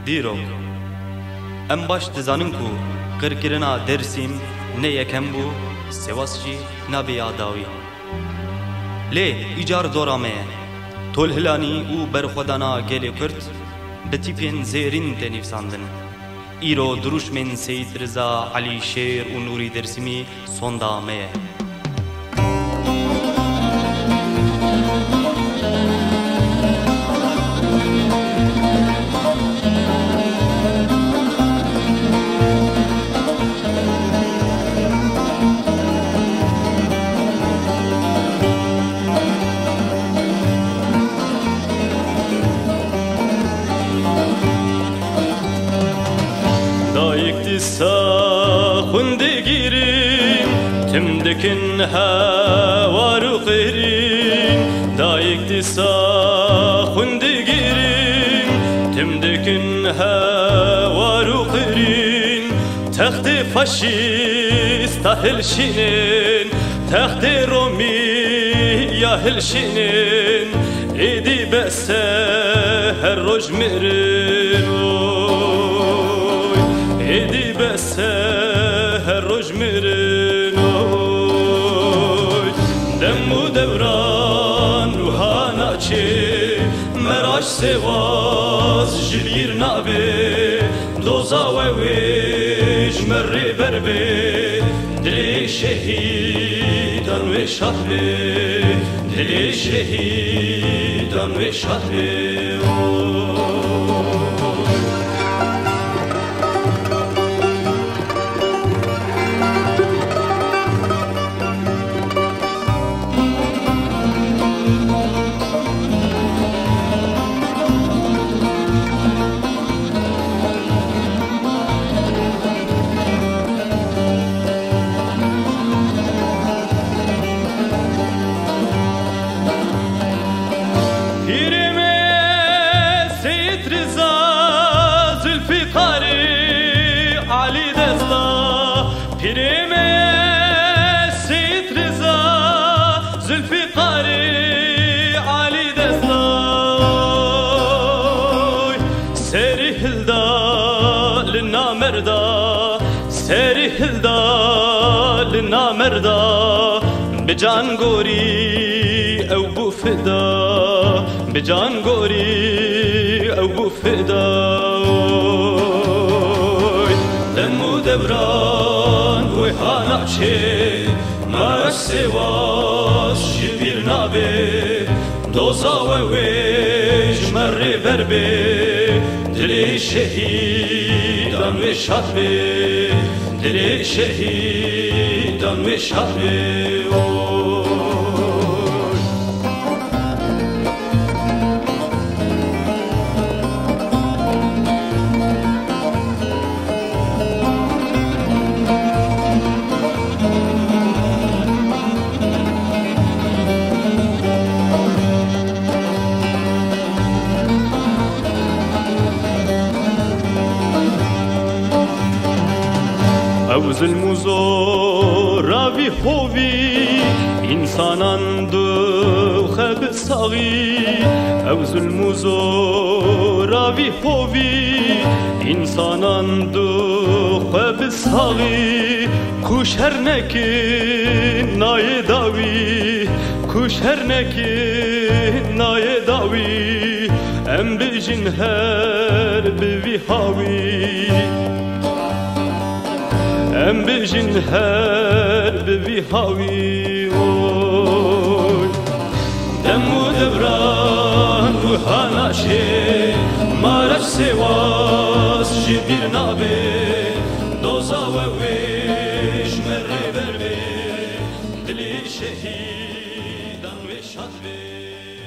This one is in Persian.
دیرو ام باش دزانم کو قرکرنا درسیم نه یکم بو سواس جی نبی آداوی لی ایجار زورامه تول هلانی او برخودانا گلی کرد بتیپین زیرین تنیف ساندن ایرو دروش من سید رضا علی شیر و نوری درسیمی سوندامه خندي جيرين تمدكن هوار وقيرين دايك تسا خندي جيرين تمدكن هوار وقيرين تخت فاشيست هلشينين تخت رومي يا هلشينين ايدي بأس هر روج مرين ايدي بس هالروج مرنوي دمو دوران وهاناتشي مراش سواز جلير نابي دوزا وويج مري بربي دلي شهيدان وشهري دلي شهيدان وشهري Pirime Seyit Rıza Zülfikari Ali Deslay Seri Hilda Lina Merda Seri Hilda Lina Merda Bican Gori Ev bu fida Bican Gori Ev bu fida Demu devran وهاناتشي مارش سواس جبير نابي دوزا وويج مري بربي دلي شهيدان وشهري دلي شهيدان وشهري اوز الموزورا بی خوبی انسانان دو خب ساغی اوز الموزورا بی خوبی انسانان دو خب ساغی کوش هر نکی نای داوی کوش هر نکی نای داوی ام بیجن هر بی هاوی ام بیجن هر بی هاوی دمو دوران و هاناشی مارش سواس جبیر نابی دوزا و ویش مره بربی دلی شهیدان و شادبی